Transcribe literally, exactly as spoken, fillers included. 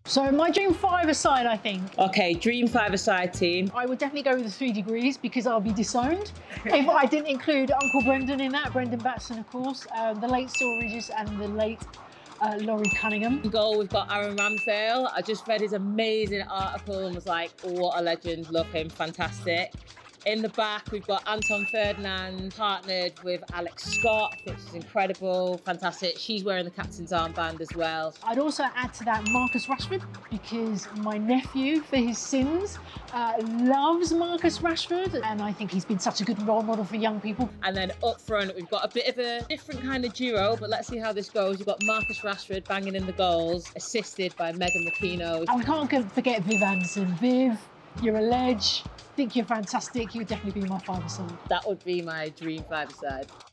So my dream five-a-side, I think. Okay, dream five-a-side team. I would definitely go with the three degrees because I'll be disowned if I didn't include Uncle Brendan in that. Brendan Batson, of course, uh, the late Storages and the late uh, Laurie Cunningham. In goal, we've got Aaron Ramsdale. I just read his amazing article and was like, oh, what a legend, love him, fantastic. In the back, we've got Anton Ferdinand partnered with Alex Scott, which is incredible, fantastic. She's wearing the captain's armband as well. I'd also add to that Marcus Rashford because my nephew, for his sins, uh, loves Marcus Rashford, and I think he's been such a good role model for young people. And then up front, we've got a bit of a different kind of duo, but let's see how this goes. We've got Marcus Rashford banging in the goals, assisted by Megan Rapinoe. And we can't forget Viv Anderson. Viv, you're a ledge. I think you're fantastic. You'd definitely be my five-a-side. That would be my dream five-a-side.